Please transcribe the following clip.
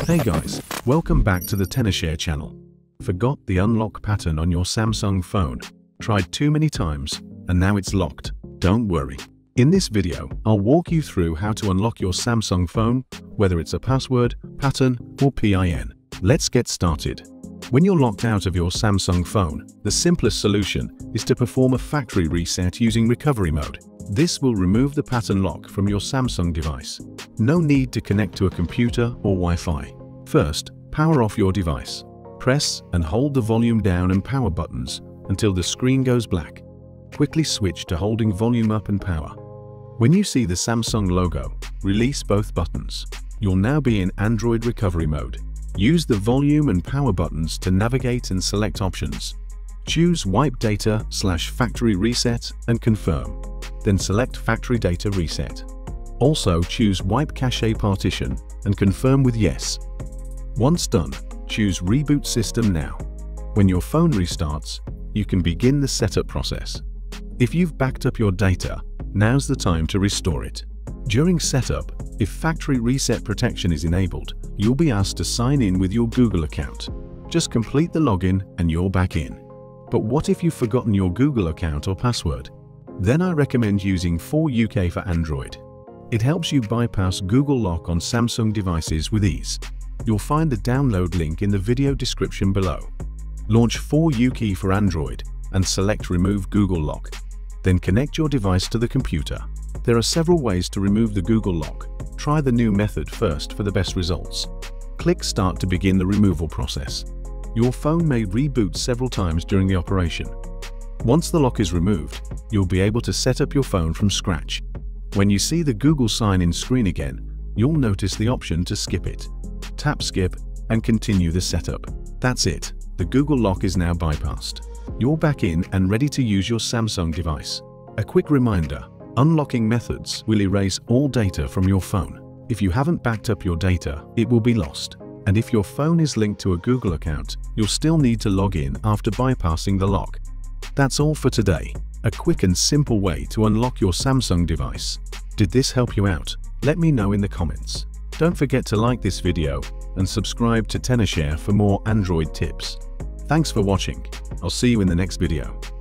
Hey guys, welcome back to the tenorshare channel. Forgot the unlock pattern on your Samsung phone? Tried too many times and now it's locked? Don't worry. In this video, I'll walk you through how to unlock your Samsung phone, whether it's a password, pattern, or PIN. Let's get started. When you're locked out of your Samsung phone, the simplest solution is to perform a factory reset using recovery mode. This will remove the pattern lock from your Samsung device. No need to connect to a computer or Wi-Fi. First, power off your device. Press and hold the volume down and power buttons until the screen goes black. Quickly switch to holding volume up and power. When you see the Samsung logo, release both buttons. You'll now be in Android recovery mode. Use the volume and power buttons to navigate and select options. Choose Wipe Data/Factory Reset and confirm. Then select Factory Data Reset. Also choose Wipe Cache Partition and confirm with Yes. Once done, choose Reboot System Now. When your phone restarts, you can begin the setup process. If you've backed up your data, now's the time to restore it. During setup, if Factory Reset protection is enabled, you'll be asked to sign in with your Google account. Just complete the login and you're back in. But what if you've forgotten your Google account or password? Then I recommend using 4UK for Android. It helps you bypass Google Lock on Samsung devices with ease. You'll find the download link in the video description below. Launch 4UK for Android and select Remove Google Lock. Then connect your device to the computer. There are several ways to remove the Google Lock. Try the new method first for the best results. Click Start to begin the removal process. Your phone may reboot several times during the operation. Once the lock is removed, you'll be able to set up your phone from scratch. When you see the Google sign-in screen again, you'll notice the option to skip it. Tap Skip and continue the setup. That's it. The Google lock is now bypassed. You're back in and ready to use your Samsung device. A quick reminder, unlocking methods will erase all data from your phone. If you haven't backed up your data, it will be lost. And if your phone is linked to a Google account, you'll still need to log in after bypassing the lock. That's all for today. A quick and simple way to unlock your Samsung device. Did this help you out? Let me know in the comments. Don't forget to like this video and subscribe to tenorshare for more Android tips. Thanks for watching. I'll see you in the next video.